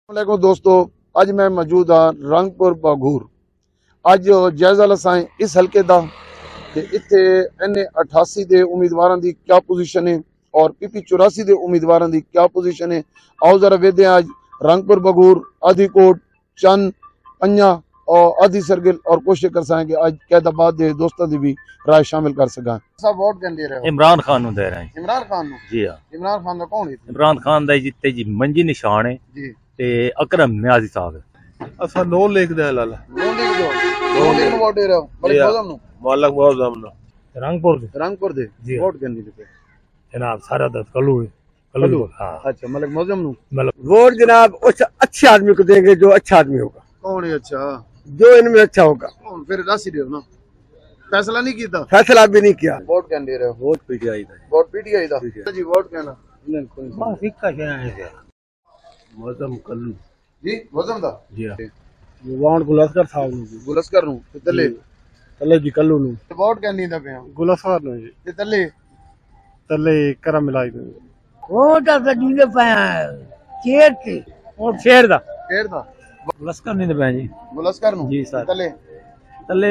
वालेकुम दोस्तों, अज मैं मौजूद हाँ रंगपुर बाघूर। अज जायजा लसाएं इस हल्के का कि इत्थे NA88 के उम्मीदवारों की क्या पोजीशन है और PP 84 के उम्मीदवारों की क्या पोजीशन है। आओ जरा वेदे अज रंगपुर बाघूर, आदिकोट, चंद, पंजा और आदि सरगिल और कोशिश कर सकें कि अज कैदाबाद के दोस्तों की भी राय शामिल कर सका। सब वोट कौन दे रहे हो? इमरान खान दे रहे हैं। इमरान खान जी हाँ। इमरान खान का कौन है? इमरान खान का जिते जी मंजी निशान है जी ते अकरम न्याजी साहब असा नो लिख दे लाला नो लिख दो। नो लिख में वोट दे रहे हो? मलिक मौजम नु मालक बहुत जमना रंगपुर दे जी वोट करनी दे जनाब सारा दस कल्लू है कल्लू। हाँ। अच्छा, मलिक मौजम नु वोट जनाब उस अच्छे आदमी को देंगे जो अच्छा आदमी होगा, कौन है? अच्छा, जो इनमें अच्छा होगा। कौन? फिर दस ही दे ना, फैसला नहीं किया, फैसला भी नहीं किया। वोट कौन दे रहे हो? वोट पीटीआई दा वोट PTI दा जी। वोट कहना बस इक्का है मौसम कल्लू जी मौजम दा जी हाँ। वोट गुलस्कर साहब ने गुलस्कर नु ते तले तले जी कल्लू ने वोट कहनी दा पे गुलस्कर ने जी ते तले तले करम मिलाई ने वोट गड्डी पाया चेर थी और शेर दा फेर दा लश्कर नहीं दे जी गुलस्कर नु जी सर। तले तले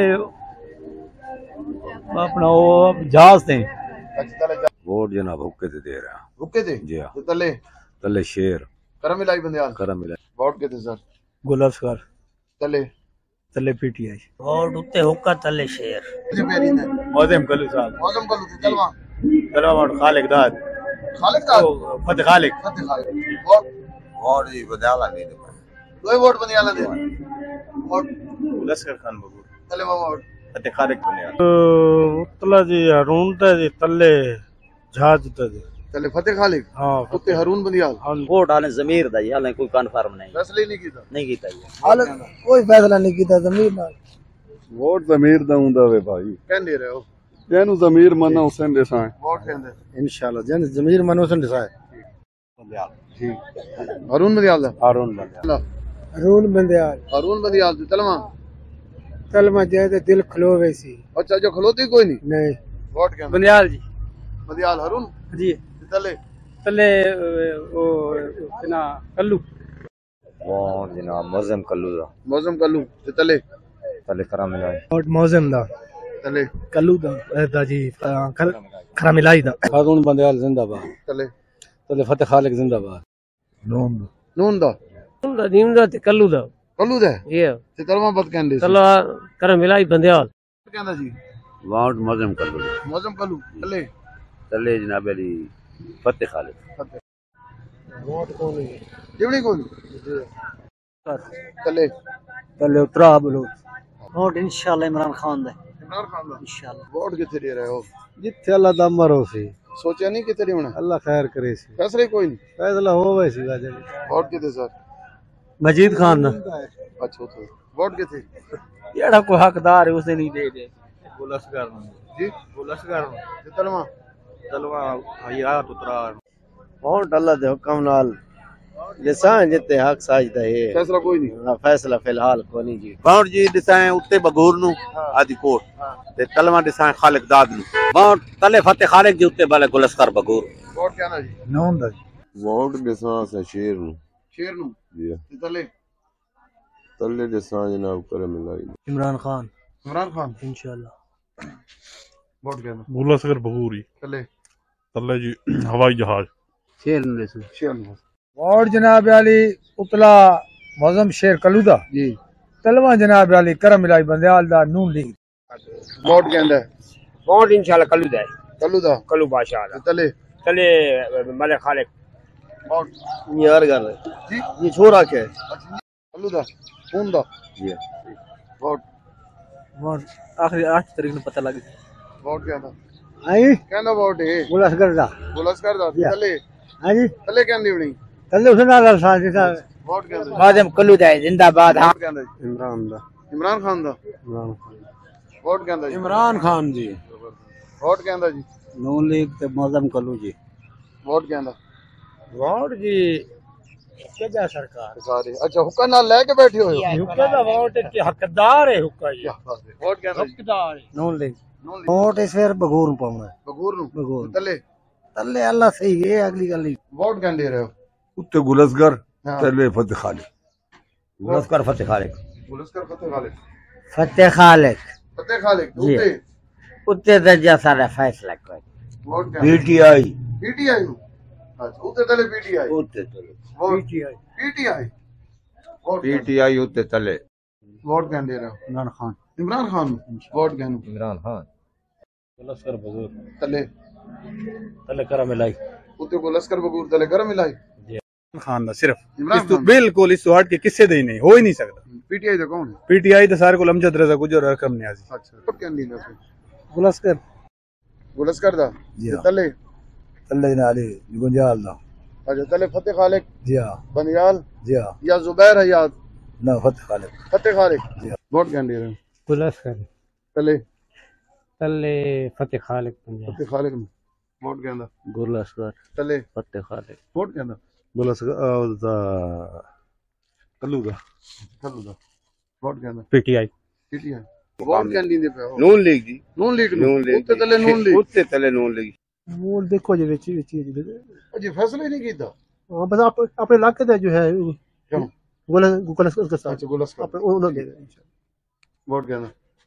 अपना वो जहाज थे। अच्छा तले वोट जनाब हुक्के ते दे रहा रुके थे जी हाँ। ते तले तले शेर करम मिलाई बंदयाल करम मिला वोट के थे सर गुलस्कर तले तले PTI वोट उत्ते हुक्का तले शेर जी पेरी ने मौजम कल्लू साहब मौजम कल्लू ते तलवा कलवा वोट खालिक दाद खालिक दा फतेह खालिक फतेह खालिक वोट वोट जी बदला नहीं दे दो वोट बंदयाल दे वोट लश्कर खान बगूर तले वोट फतेह खालिक बने उतला जी हरून ते जी तले जहाज ते जी तले फतेह खालिक हां उत्ते हरून बंदयाल वोट आने जमीर दा हाले कोई कन्फर्म नहीं फैसले नहीं किया नहीं कीता ये हाल कोई फैसला नहीं किया जमीन नाल। वोट जमीर दा हुंदा वे भाई, कहन दे रहे हो? जेनु जमीर मना हुसैन देसाई वोट कहंदे इंशाल्लाह जन जमीर मनोसन दिसाए ठीक। हरून बंदयाल दा हारून बंदयाल हरून बंदयाल ते तलवा तलमा जाए तो दिल खलो वैसी अच्छा जो खलोती कोई नहीं नहीं वोट कहंदे बंदियाल जी बंदयाल हरून जी ते तले तले ओ ना कल्लू वोट जनाब मौसम कल्लू दा मौजम कल्लू ते तले तले करम मिला वोट मौजम दा तले कल्लू दा जी खरा मिलाई दा हारून बंदयाल जिंदाबाद तले तले फतेह खालिक जिंदाबाद नून दा नीम दा ते कल्लू दा कल्लू दा ये ते तलवा बद कहंदे तला कर मिलाई बंदियाल कहंदा जी वोट मौसम कल्लू मौजम कल्लू तले तले जनाब अली फतेह खालिक दिवड़ी कोई तले तले उतरा बोलो वोट इंशाल्लाह इमरान खान दा इमरान खान दा इंशाल्लाह वोट किथे दे रहे हो? जिथे अल्लाह दा मरो सी सोचा नहीं किथे होना? अल्लाह खैर करे सी फैसले कोई नहीं फैसला होवे सी गाजे वोट किथे सर? मजीद खान दा अच्छा तो वोट किथे? जेड़ा कोई हकदार है उसे नहीं दे दे गुलस्कर जी गुलस्कर ते तलवा तलवा हयात उतरा वोट अल्लाह दे हुक्म नाल जिसान जिते हक साजदा है फैसला कोई नहीं फैसला फिलहाल कोनी जी वोट जी दिसाए उत्ते बगूर नु आदिकोट ते तलवा दिसाए खालिक दाद नु वोट तले फतेह खालिक जी उत्ते बाले गुलस्कर बगूर वोट कहना जी नौन दा वोट देसा से शेर नु शेर नु जी ते तले तल्ले देसा जनाब कर मिलाई इमरान खान इमरान खान इंशाल्लाह वोट कहना गुलस्कर बगूरी तले तल्ले जी हवाई जहाज शेर ने से शेर नु वोट जनाब अली उतला मौजम शेर कलूदा जी तलवा जनाब अली करम मिलाई बंदयाल दा नून लीग वोट कहंदा वोट इंशाल्लाह कल्लू दा कल्लू दा कल्लू बादशाह ते तले तले मलिक खालिक वोट यार कर जी ये छोरा के कल्लू दा कौन दा जी वोट वोट आखिरी 8 तारीख को पता लग वोट कहना आई कहना वोट है गुलस्कर दा गुलस्कर दा ते तले हां जी तले कहंदी होनी तले उसना दा साथ सा वोट कहंदा मौजम कल्लू दा जिंदाबाद वोट कहंदा इमरान दा इमरान खान दा इमरान खान वोट कहंदा जी इमरान खान जी वोट कहंदा जी नून लीग ते मौजम कलू जी वोट कहंदा वोट जी केजा सरकार सारे अच्छा हुक्का नाल लेके बैठे हो हुक्का दा वोट के हकदार है हुक्का जी वोट कहंदा जी हकदार नून लीग वोट इस फिर बगूर पाऊंगा बगूर नु बगूर तले तले अल्लाह सही है अगली गल वोट कहंदे रहे हो? उत्ते गुलस्कर हाँ। तले फतेह खालिक गुलस्कर फतेह खालिक गुलस्कर फतेह खालिक फतेह खालिक फतेह खालिक जी। उते उत्ते दर्जा सारा फैसला कोई वोट क्या पीटीआई पीटीआई नु अच्छा उते तले पीटीआई उत्ते तले वोट पीटीआई वोट पीटीआई उत्ते तले वोट क्या दे रहे हो इमरान खान इमरान खान वोट क्या इमरान खान गुलस्कर बगूर तले तले करम इलाही उते गुलस्कर बगूर तले गरम इलाई खान दा सिर्फ इमरान इस तो खान बिल्कुल इस तो हट के किससे दे ही नहीं हो ही नहीं सकता। पीटीआई तो कौन है पीटीआई तो सारे को अमजद रजा गुजर और रकम न्याजी अच्छा वोट क्या दी ना गुलस्कर गुलस्कर दा जी हाँ। तले तल्ले नाली गुंजाल दा अच्छा तले फतेह खालिक जी हां बनियाल जी हां या जुबैर हयात ना फतेह खालिक फतेह खालिक वोट क्या दे रहे हो गुलस्कर तले तले फतेह खालिक फतेह खालिक नु वोट क्या दा गुलस्कर तले फतेह खालिक वोट क्या दा गुलस्कर कल्लू दा वोट क्या दा पीटीआई पीटीआई वोट क्या दी पे हो नून लीग जी नून लीग नून लीग उते तले नून लीग उत्ते तले नून लीग वोट देखो जी विच अजी फैसला ही नहीं कीता हां बस आप अपने इलाके दा जो है क्यों गुलस्कर के साथ अच्छा गुलस्कर अपने उन्होंने वोट क्या दा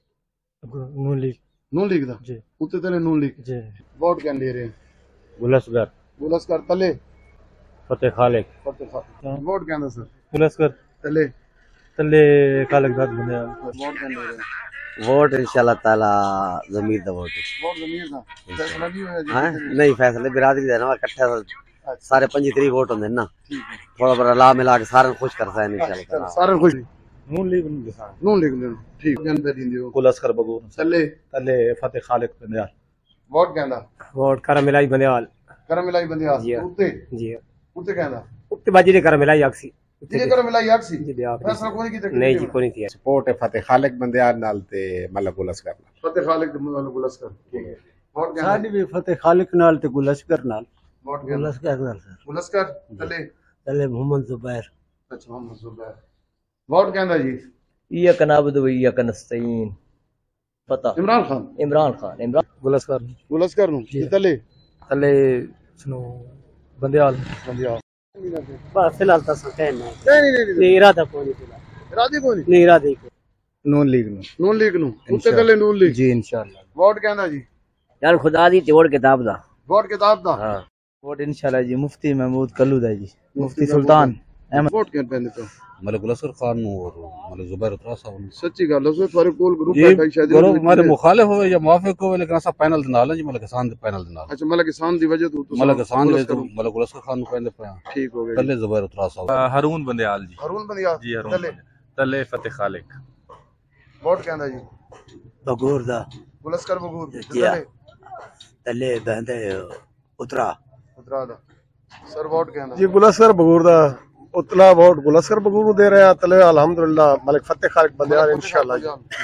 नून लीग नून लीग दा जी उते तले नून लीग जी वोट क्या दे रहे हैं गुलस्कर गुलस्कर तले फतेह खालिक फतेह खालिक वोट क्या दा सर गुलस्कर तले तल्ले खालिक दाद बने वोट क्या दे रहे हैं वोट इंशाल्लाह ताला जमीर दा वोट वोट जमीर दा फैसला नहीं होया हां जी नहीं फैसले बिरादरी दा ना इकट्ठा सारे 25 वोट होंदे ना थोड़ा बड़ा ला मिला के सारे खुश करता है इंशाल्लाह सारे खुश नून लीग नून लीग ने ठीक जन पे दी हो गुलस्कर बगूर तले तल्ले फतेह खालिक बंदियाल वोट क्या दा वोट करम इलाही बंदियाल करम मिलाई बंदिया जी हाँ। उते जी उते क्या दा उत्ते बाजी ने करम इलाही आक्सी ये करम मिलाई याक्सी जी आप फैसला कोई की नहीं जी कोई नहीं थी सपोर्ट है फतेह खालिक बंदियाल नाल ते मतलब गुलस्कर फतेह खालिक गुलस्कर ठीक है वोट क्या साडी भी फतेह खालिक नाल ते गुलस्कर नाल वोट क्या गुलस्कर नाल सर गुलस्कर तले तले मोहम्मद जुबैर अच्छा मोहम्मद जुबैर वोट क्या दा जी या कनाबद व या कनस्तईन पता इमरान खान इमरान गुलस्कर गुलस्कर नु तले तल्ले सुनो बंदियाल बंदिया बस फिलहाल तो सकते नहीं नहीं इरादा कोई नहीं राजी कोई नहीं इरादे नून लीग नून लीग नु उते तले नून लीग जी इंशाल्लाह वोट क्या दा जी यार खुदा दी तोड़ किताब दा वोट किताब दा हां वोट इंशाल्लाह जी मुफ्ती महमूद कल्लू दा जी मुफ्ती सुल्तान वोट क्या पहले तो मतलब गुलस्कर खान और मतलब जुबैर उतरा साहब सच्ची गल है थारे कोल ग्रुप ये है शायद करो हमारे मुखालिफ हो या मुवाफिक हो लेकिन असा पैनल दे नाल है जी मतलब किसान दे पैनल दे नाल अच्छा मतलब किसान दी वजह तो मतलब किसान दे तो मतलब गुलस्कर खान को पहले पे ठीक हो गया तले जुबैर उतरा साहब हारून बंदियाल जी हरून बंदिया जी हारून तले तले फतेह खालिक वोट क्या दा जी बगूर दा गुलस्कर बगूर जी हाँ। तले बंदे उतरा उतरा दा सर वोट क्या दा जी गुलस्कर बगूर दा उतला वोट गुलस्कर बगूर दे रहे हैं तले अल्हम्दुलिल्लाह मलिक फतेह खालिक बंदियाल इंशाल्लाह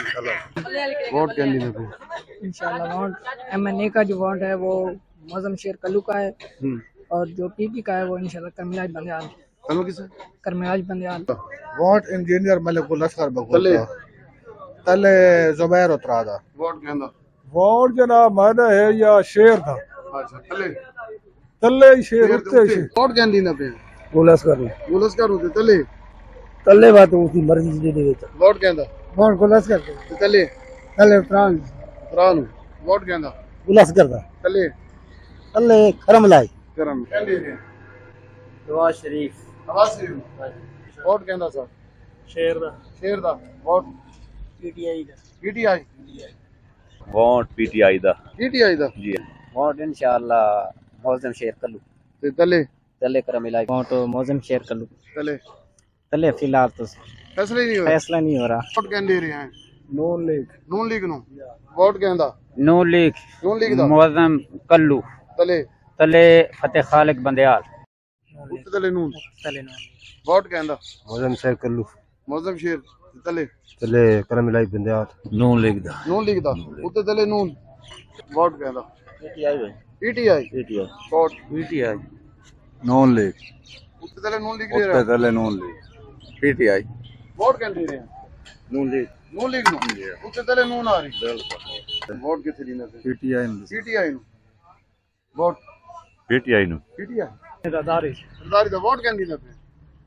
जी वोट क्या नहीं दे इंशाल्लाह वोट एमएनए का जो वोट है वो मौजम शेर कल्लू का है और जो पीपी का है वो इंशाल्लाह करमिलाज बंदियाल कनो किसे करमिलाज बंदियाल वोट इंजीनियर मलिक गुलस्कर बगूर तले तले जुबैर उतरा दा वोट क्या दा वोट जनाब माना है या शेर था अच्छा तले तले शेर उत्ते वोट क्या नहीं पे गुलस्कर होते तले तले बात उसकी मर्जी दे दे वोट क्या दा वोट गुलस्कर तले तले फ्रांस रानू वोट क्या दा गुलस्कर दा तले तले करमलाई करम क्या दे रहे नवाज शरीफ आवाज से वोट क्या दा सर शेर दा वोट पीटीआई दा पीटीआई वोट पीटीआई दा पीटीआई दा जी वोट इंशाल्लाह मौजम शेर कल्लू ते तले तले करम इलाही वोट मौजम शेर कल्लू तले तले फिलहाल तो फैसला ही नहीं हो फैसला नहीं हो रहा वोट क्या दे रहे हैं नून लीग नु वोट क्या दा नून लीग दा मौजम कल्लू तले तले फतेह खालिक बंदियाल उते तले नून तले नून वोट क्या दा मौजम शेर कल्लू मौजम शेर तले तले करमलाई बंदियाल नून लीग दा नून लीग दा उते तले नून वोट क्या दा पीटीआई वोट पीटीआई नून लीग उते तले नून लीग दे रहा उत्ते तले नून लीग पीटीआई वोट क्या दे रहे हैं नून लीग नु उते तले नून आ रही वोट किथे दी ना पीटीआई नु वोट पीटीआई नु पीटीआई सरदारी दा वोट क्या दी ना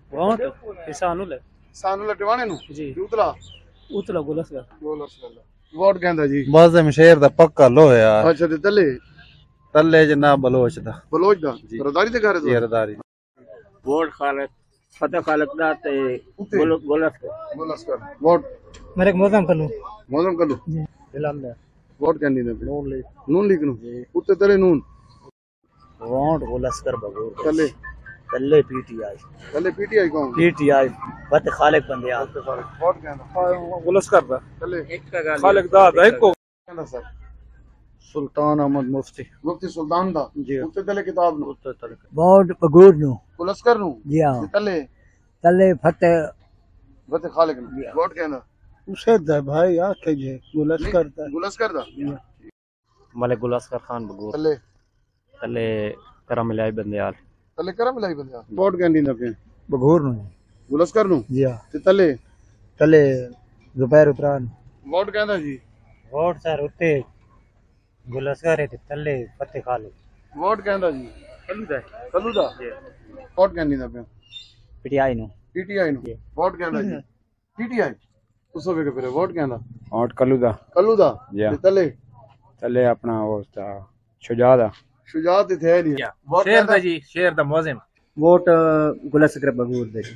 वोट किसानुल है सानुल टिवाणे नु जी उतला उतला गुलसकर वोट कहंदा जी मौजम शेर दा पक्का लो यार अच्छा ते तले तले जना बलोच दा बलोच दा रदारी ते घर जेरदारी वोट खालिक फतेह खालिक दा ते गुलस्कर वोट मेरे मौजम कलू इलाम दे वोट कहंदी ने नून लीग नु उत्ते तले नून वोट गुलस्कर बगूर तले तले पीटीआई कौन पीटीआई फतेह खालिक बंदियाल वोट कहंदा गुलस्कर दा तले खालिक दाद एक को कहंदा सर सुल्तान अहमद मुफ्ती सुल्तान दा जी उत्ते तले किताब नु वोट बगूर नु गुलस्कर नु जी हां तले तले फतेह खालिक नु वोट कहंदा उसे दा भाई आखे जे गुलस्कर दा मलिक गुलस्कर खान बगूर तले करम लाई बंदियाल तले करम लाई बंदियाल वोट कहंदी ना पे बगूर नु गुलस्कर नु जी हां ते तले जुबैर उतरान वोट कहंदा जी वोट सर उत्ते गुलस्कर है तले फतेह खालिक वोट कहंदा जी कलूदा वोट कहंदी ना पे पीटीआई नु वोट कहंदा जी पीटीआई उसो वे पे वोट कहंदा और कलूदा ते तले अपना वो शुजादा शुजात थे नहीं वोट कहंदा जी शेर दा मौजम वोट गुलस्कर बगूर दे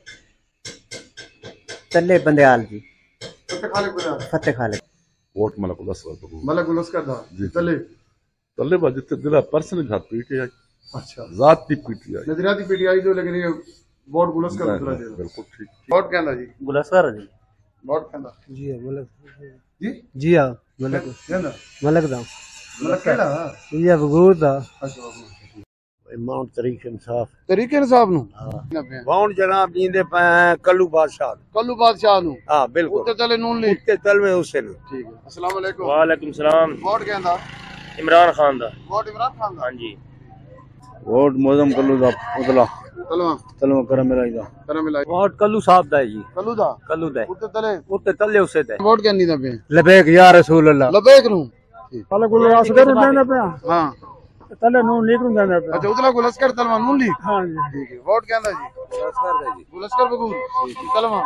तले बंदियाल जी फतेह खालिक वोट मलक गुलस्कर दा तले तले जिते दिला पर्सनल घात पीटीआई अच्छा जाती पीटीआई नजरियाती पीटीआई जो लेकिन ये वोट गुलस्कर उतरा दे बिल्कुल ठीक वोट कहंदा जी गुलस्कर जी वोट कहंदा जी हां कहंदा मलक दा मतलब केड़ा ये बगूर दा अच्छा माउंट तरीके इंसाफ नु वोट जनाब दींदे कल्लू बादशाह नु हां बिल्कुल उत्ते तले नून लीग उत्ते तलवे उसे नु ठीक है अस्सलाम वालेकुम वालेकुम सलाम वोट कहंदा इमरान खान दा वोट इमरान खान दा हां जी वोट मौजम कल्लू दा उतला तलवा करम मिलाई वोट कल्लू साहब दा जी कलू दा उत्ते तले उसे दे वोट कहंदी ना पे लबैक या रसूल अल्लाह लबैक नु पहले गुलस्कर देना पे हां तले नून लीग नु देना पे अच्छा उतला गुलस्कर तलवा नून लीग हां जी ठीक है वोट कहंदा जी गुलस्कर बगूर तलवा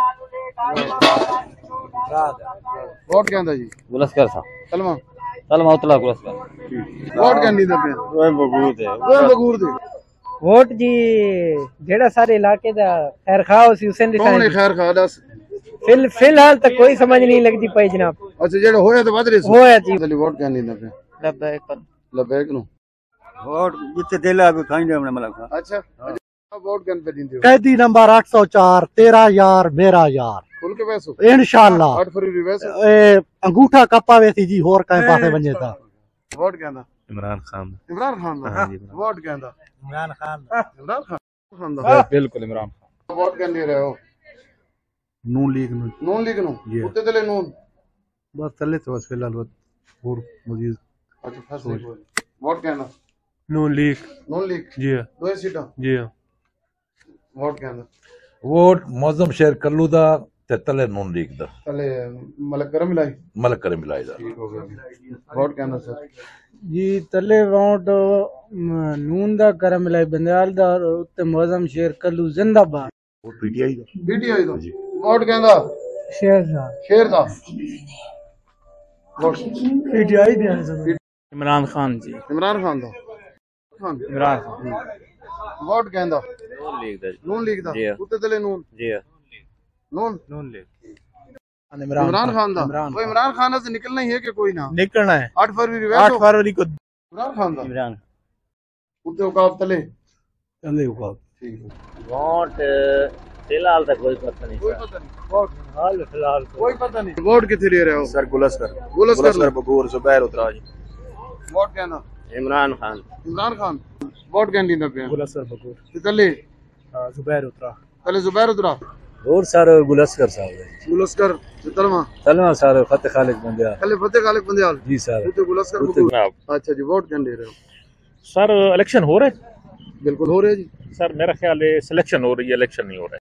वोट कहंदा जी गुलस्कर साहब तलवा उतला गुलस्कर वोट कहंदी ना पे बगूर दे वोट जी जेड़ा सारे इलाके दा खैर खाओ सी हुसैन दी कौन है खैर खा दस फिलहाल तक कोई समझ नहीं लगती पाई जनाब अच्छा जेड़ा होया तो बदरे होया जी चली वोट कहंदी ना पे लबैक नु वोट जिते दिला भी खाइंदे हमने मलक अच्छा वोट कहन पे दींदे हो कैदी नंबर 804 तेरा यार मेरा यार खुल के पैसो इंशाल्लाह 8 फरवरी वैसे अंगूठा कप्पा वेसी जी होर कहीं पासे वने ता वोट कहंदा इमरान खान वोट कहंदा इमरान खान दा बिल्कुल इमरान खान वोट कहंदे रहे हो नून लीग नु उत्ते तले नून बस तले तो बस फिलहाल और मजीद अच्छा फैसले वोट कहंदा नून लीग जी दो सीटा जी हां वोट कहंदा वोट मौजम शेर कल्लू दा ते तले नून लीग दा तले मलक करम मिलाई दा ठीक हो गया वोट कहंदा सर जी तले वोट नून दा करम लाई बंदियाल दा उत्ते मौजम शेर कल्लू जिंदाबाद पीटीआई दा वोट कहंदा शेर दा वोट पीटीआई दे इमरान खान दा इमरान खान वोट कहंदा नून लीग दा उत्ते तले नून लीग इमरान खान दा वो इमरान खान से निकलना ही है कि कोई ना निकलना है 8 फरवरी 8 फरवरी को इमरान खान दा उत्ते उकाब तले उकाब ठीक है वोट फिलहाल तक कोई पता नहीं वोट हाल फिलहाल कोई पता नहीं वोट किथे ले रहे हो सर गुलस्कर बगूर जुबैर उतरा जी वोट कहना इमरान खान वोट कहनी ना पे गुलस्कर बगूर तले जुबैर उतरा और सर गुलस्कर साहब तलवा सर फतेह खालिक बंदियाल जी सर गुलस्कर बगूर अच्छा जी वोट कहने ले रहे हो सर इलेक्शन हो रहे बिल्कुल हो रहे जी सर मेरा ख्याल है सिलेक्शन हो रही है इलेक्शन नहीं हो रहा है